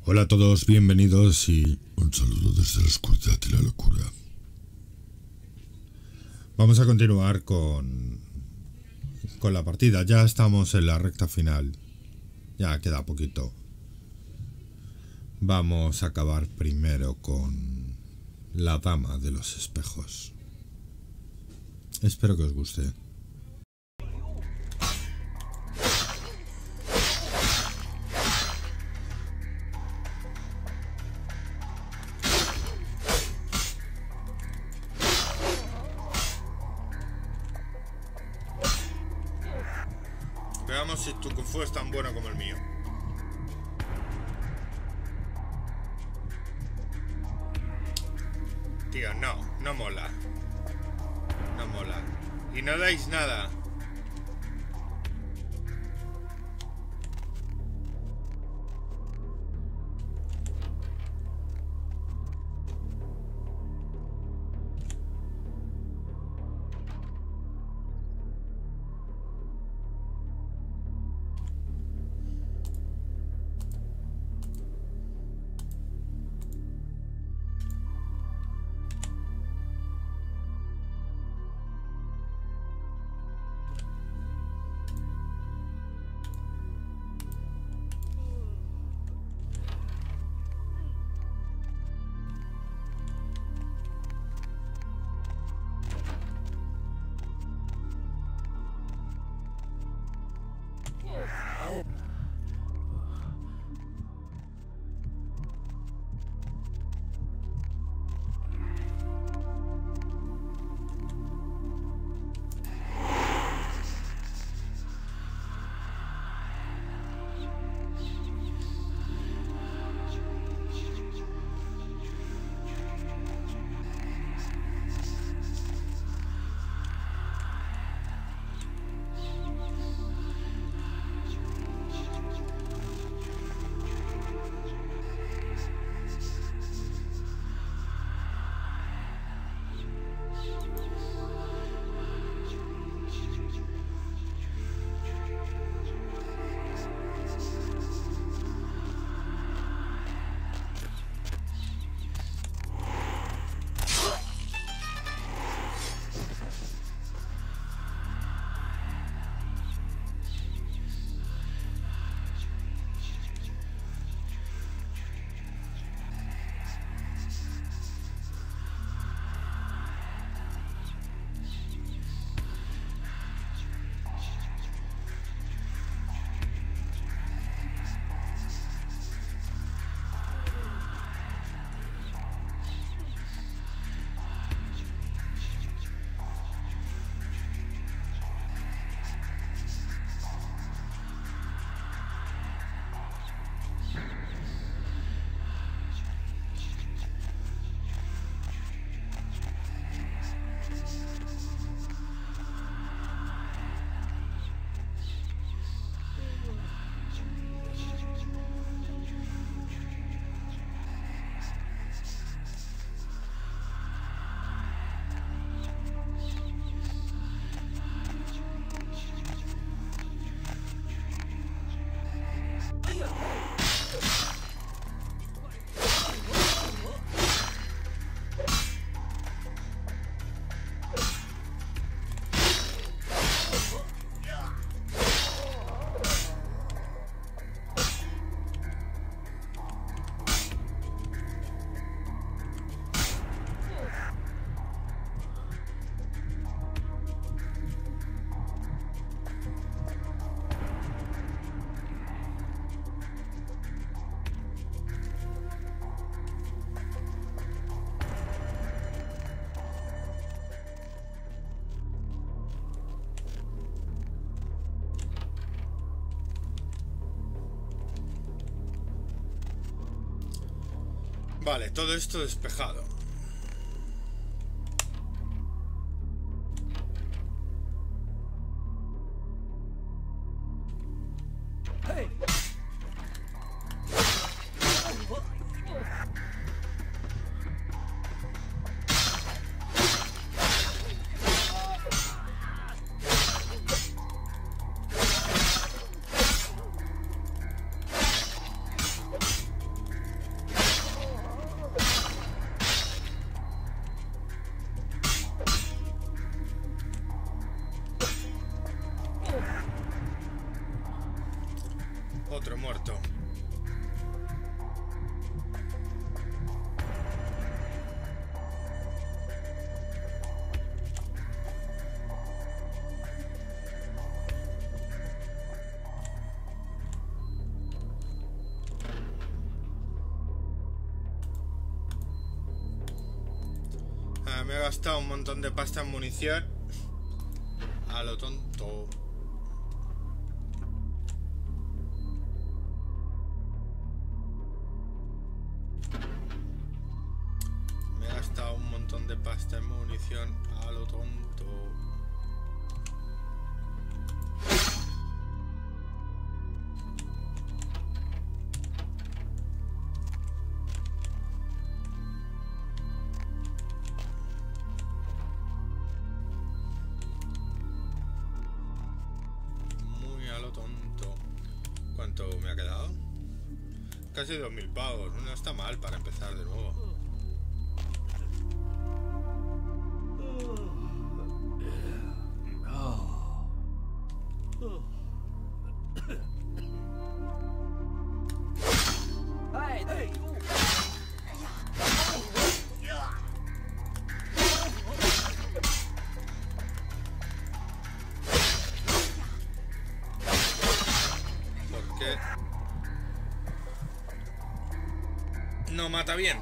Hola a todos, bienvenidos y un saludo desde la oscuridad y la locura. Vamos a continuar con la partida. Ya estamos en la recta final. Ya queda poquito. Vamos a acabar primero con la dama de los espejos. Espero que os guste. Veamos si tu Kung Fu es tan bueno como el mío. Tío, no mola. No mola. Y no dais nada. Vale, todo esto despejado. Otro muerto. Me he gastado un montón de pasta en munición. A lo tonto. Me he gastado un montón de pasta en munición. A lo tonto. ¿Cuánto me ha quedado? Casi 2000 pavos. No está mal para empezar de nuevo. No mata bien.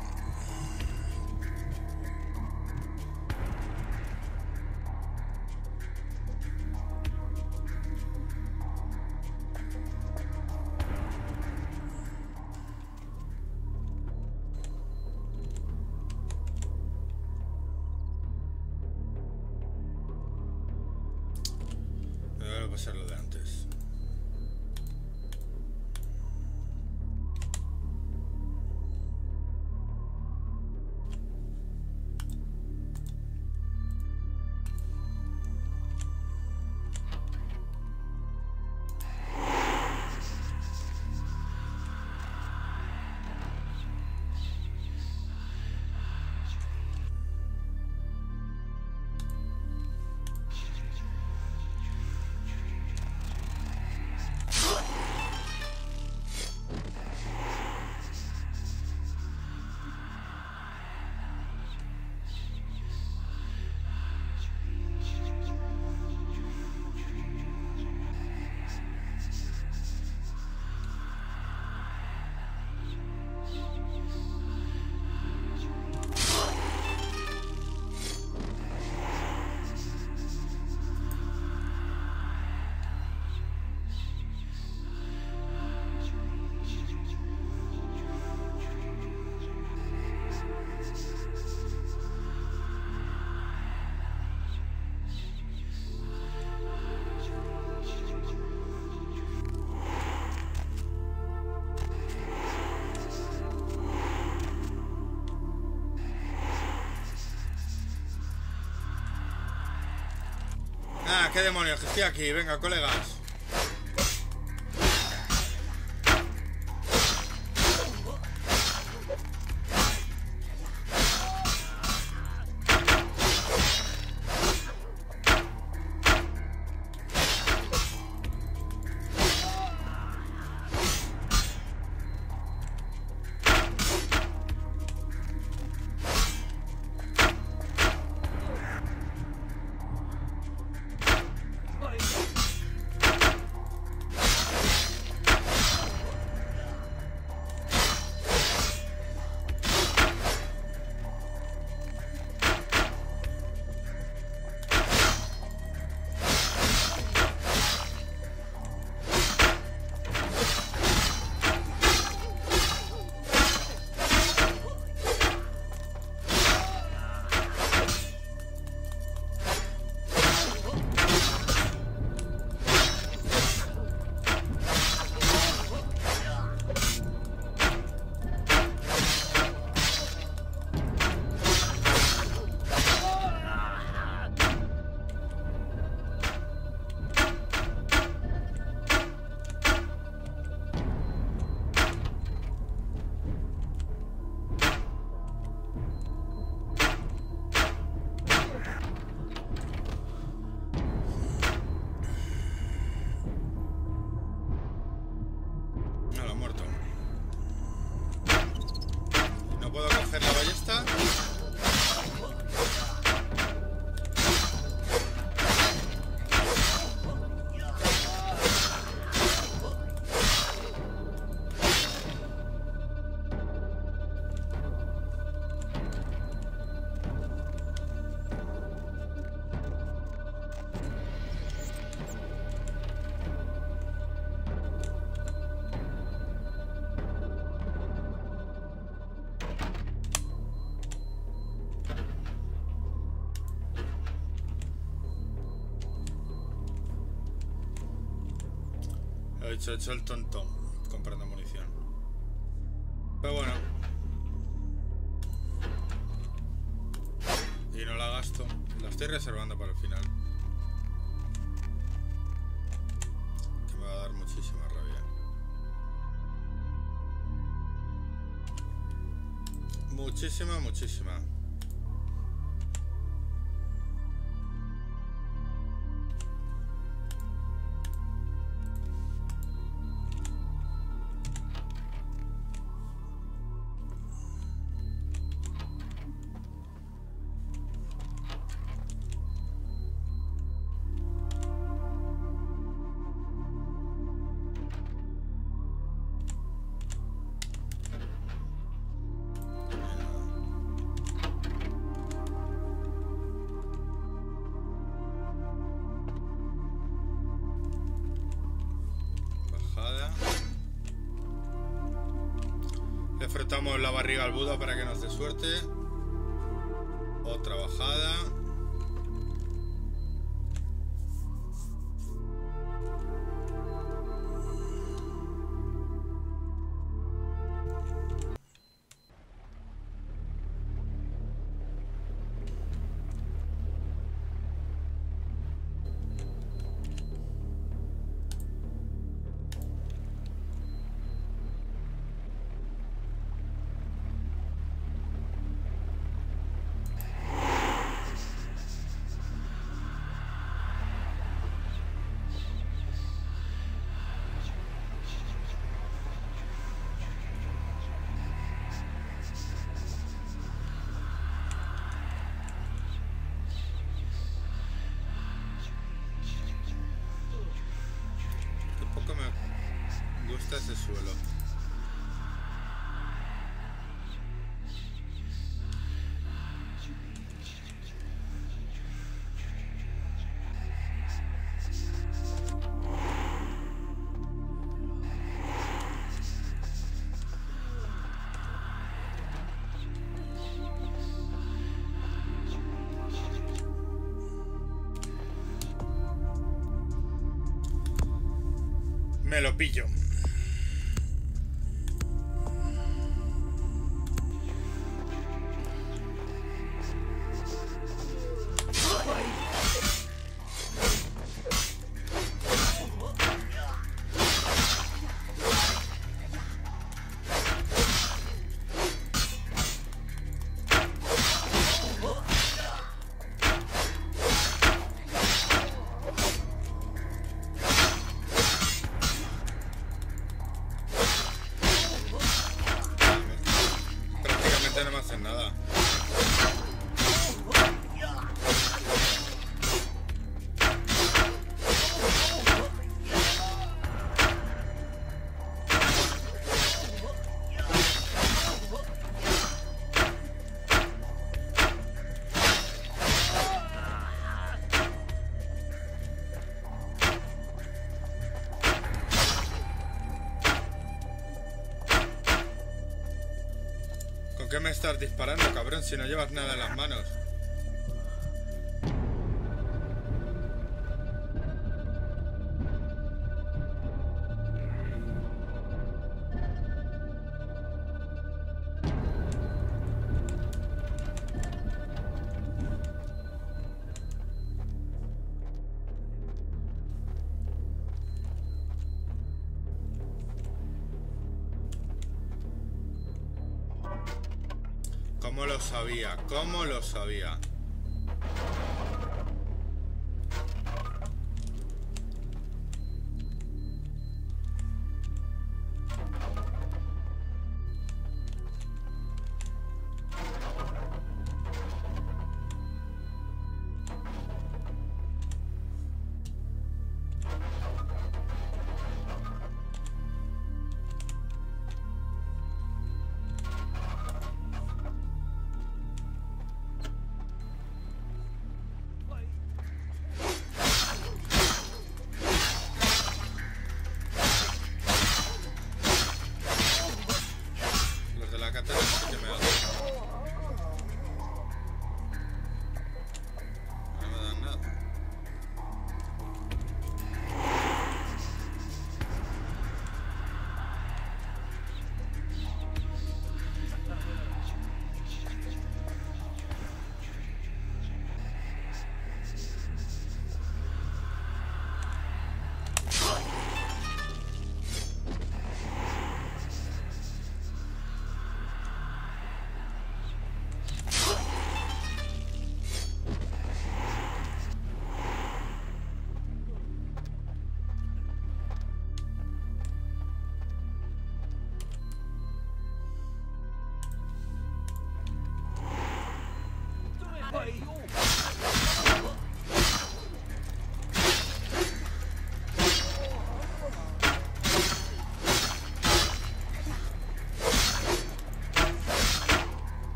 Me voy a pasar lo de antes. Ah, qué demonios, que estoy aquí. Venga, colegas. he hecho el tonto comprando munición. Pero bueno. Y no la gasto. La estoy reservando para el final. Que me va a dar muchísima rabia. Muchísima, muchísima. Le frotamos la barriga al Buda para que nos dé suerte. Otra bajada. Me gusta ese suelo. Me lo pillo. No me hacen nada. ¿Con qué me estás disparando, cabrón, si no llevas nada en las manos? ¿Cómo lo sabía? ¿Cómo lo sabía?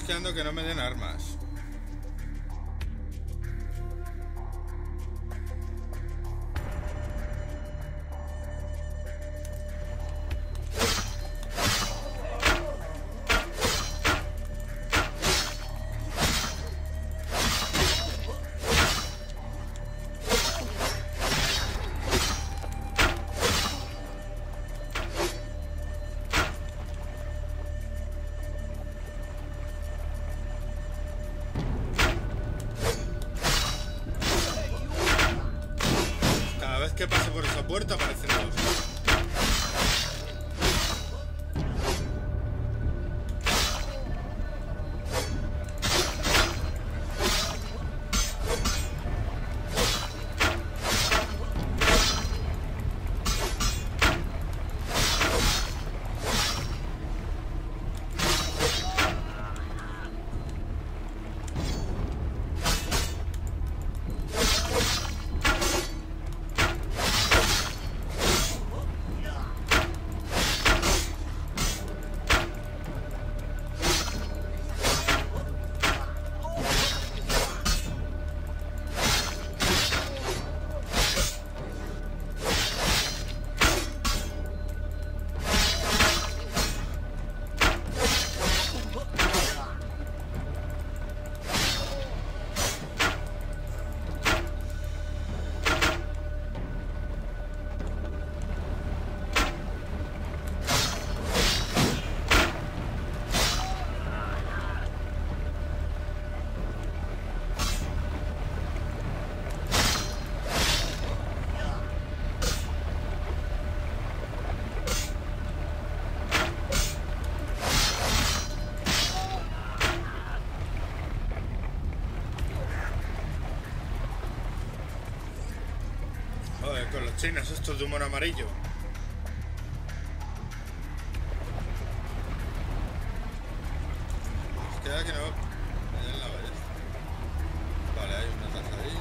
mosqueando que no me den armas. Que pase por esa puerta aparecen dos. Con los chinos estos de humor amarillo. Nos queda que no me den la ballesta. Vale, hay una taza ahí.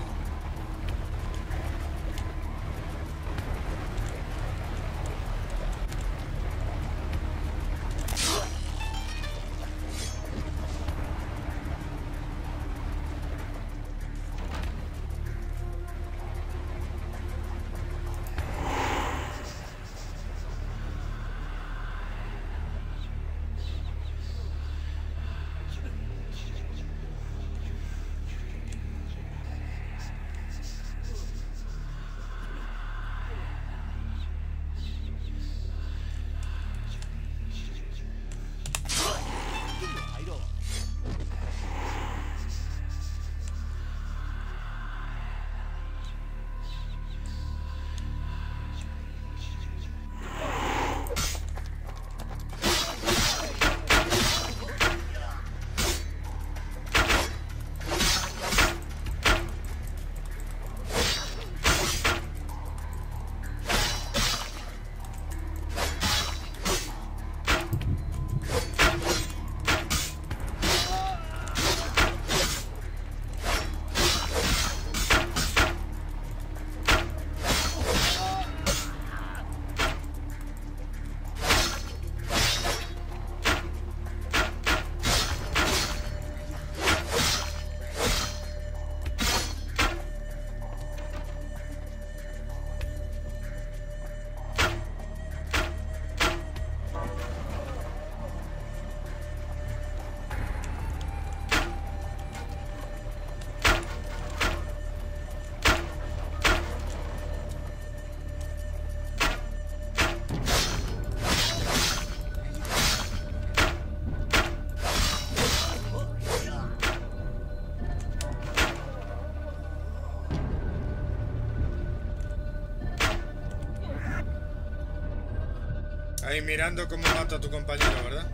Ahí mirando cómo mata a tu compañero, ¿verdad?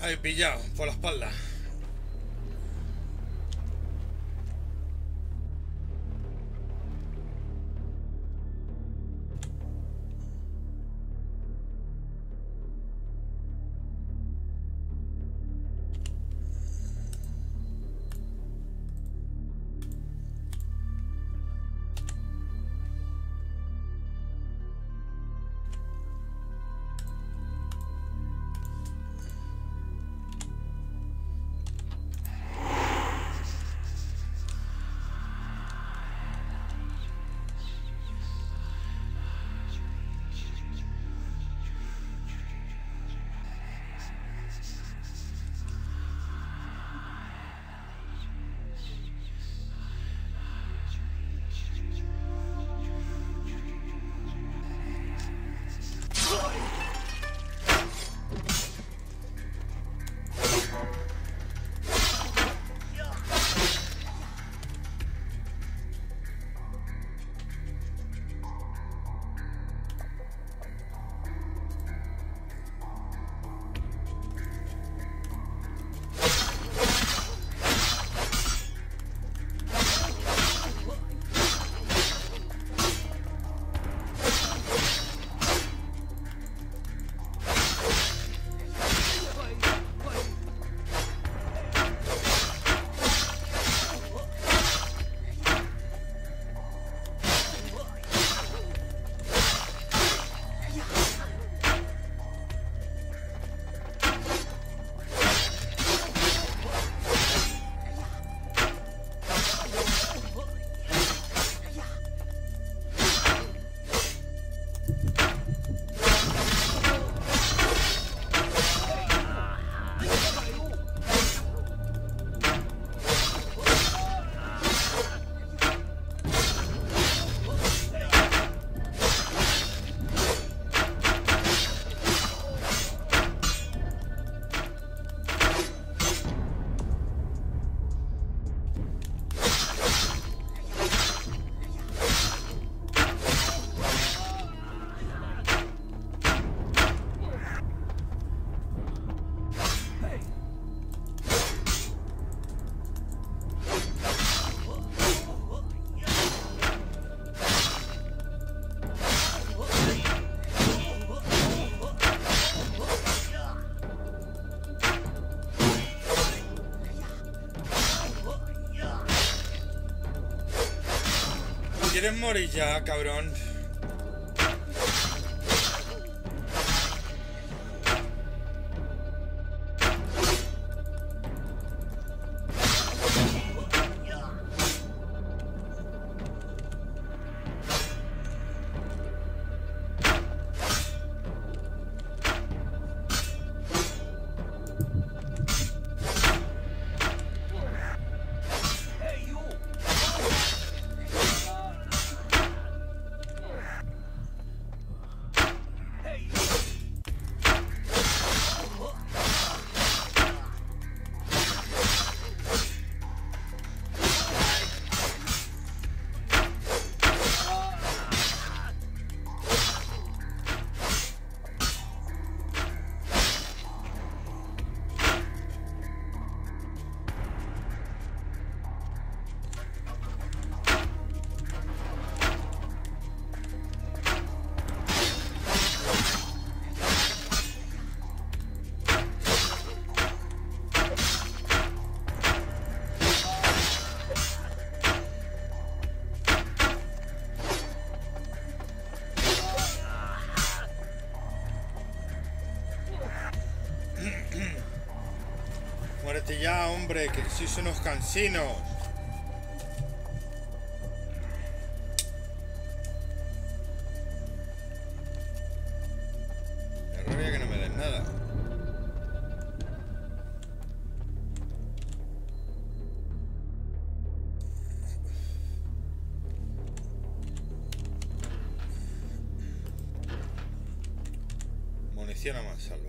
Ahí pillado, por la espalda. ¿Quieres morir ya, cabrón? Muérete ya, hombre, que sois unos cansinos. Me rabia que no me den nada. Munición a mansalva.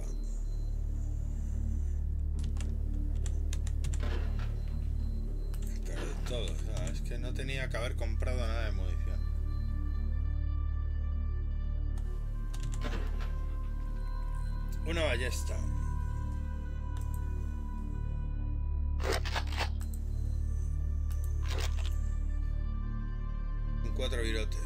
Todo, o sea, es que no tenía que haber comprado nada de munición. Una ballesta. 4 virotes.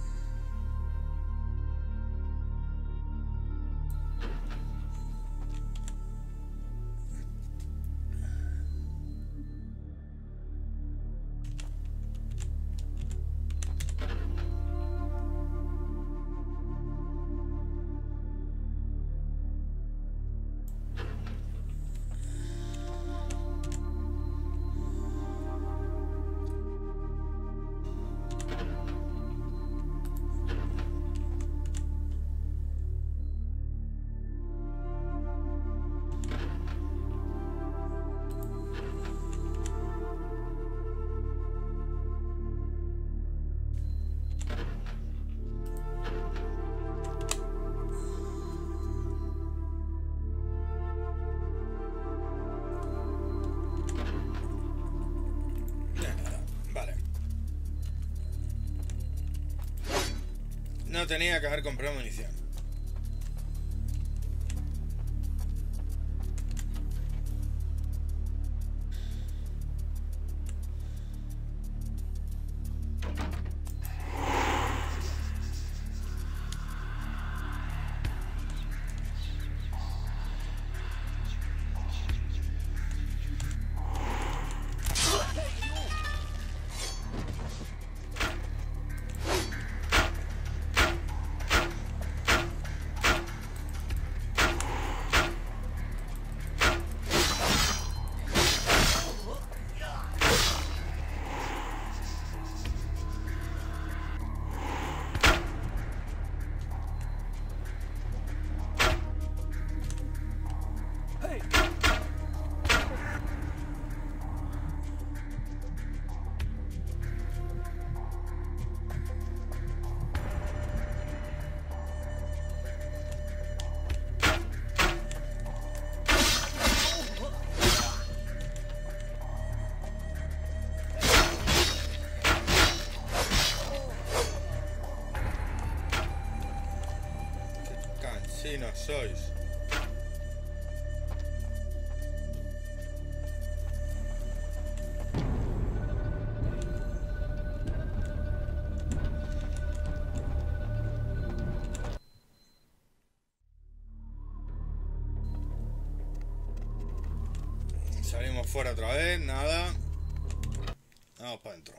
No tenía que haber comprado munición. Sí, no sois. Salimos fuera otra vez, nada. Vamos para adentro.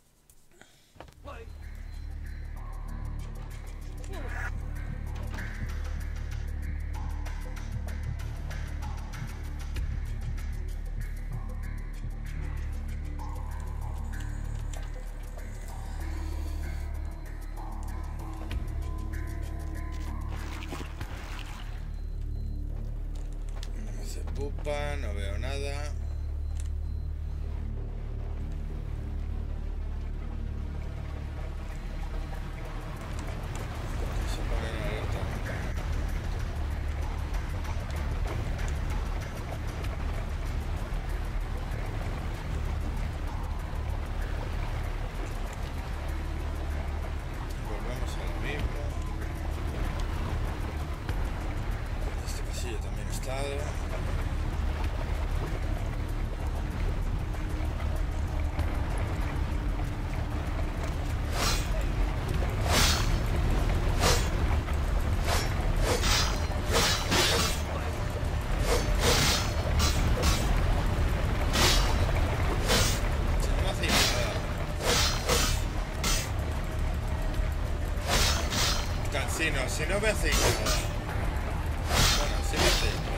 No veo nada. Se pone en alerta. Volvemos a lo mismo. Este pasillo también ha estado. Si no me hacéis nada. Bueno, si me hacéis nada.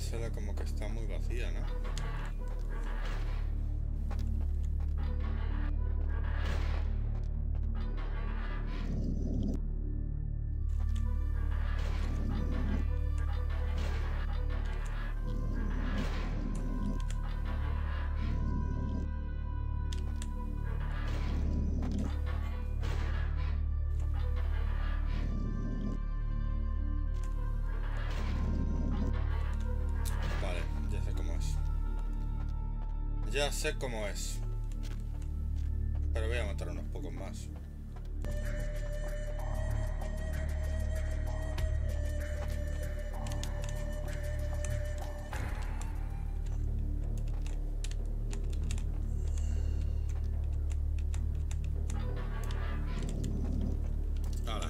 sala como que está muy vacía, ¿no? Vale, ya sé cómo es. Ya sé cómo es. Pero voy a matar unos pocos más. Hala.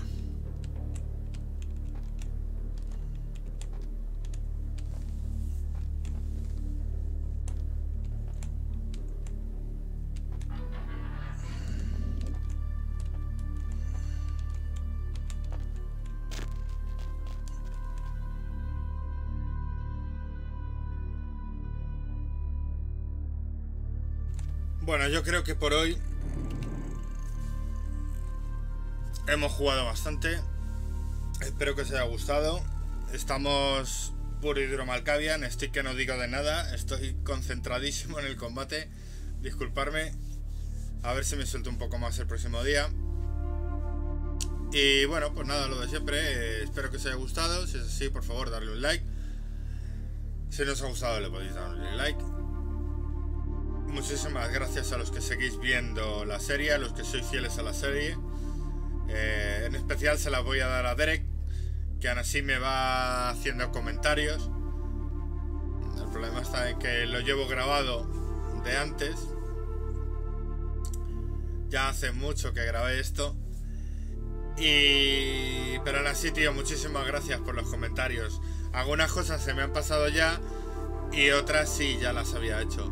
Bueno, yo creo que por hoy hemos jugado bastante. Espero que os haya gustado. Estamos puro Hidromalcavian. Estoy que no digo de nada. Estoy concentradísimo en el combate. Disculparme. A ver si me suelto un poco más el próximo día. Y bueno, pues nada, lo de siempre. Espero que os haya gustado. Si es así, por favor, darle un like. Si no os ha gustado, le podéis dar un like. Muchísimas gracias a los que seguís viendo la serie, a los que sois fieles a la serie. En especial se las voy a dar a Derek, que aún así me va haciendo comentarios. El problema está en que lo llevo grabado de antes. Ya hace mucho que grabé esto. Pero aún así, tío, muchísimas gracias por los comentarios. Algunas cosas se me han pasado ya y otras sí, ya las había hecho.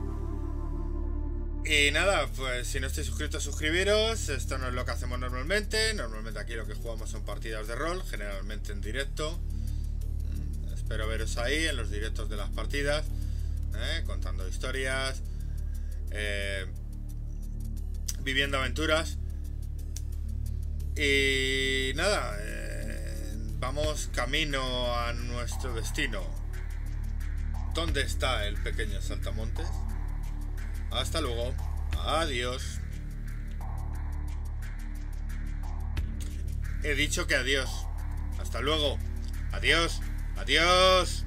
Y nada, pues si no estáis suscritos, suscribiros. Esto no es lo que hacemos normalmente. Normalmente aquí lo que jugamos son partidas de rol, generalmente en directo. Espero veros ahí en los directos de las partidas, contando historias, viviendo aventuras. Y nada, vamos camino a nuestro destino. ¿Dónde está el pequeño saltamontes? Hasta luego. Adiós. He dicho que adiós. Hasta luego. Adiós. Adiós.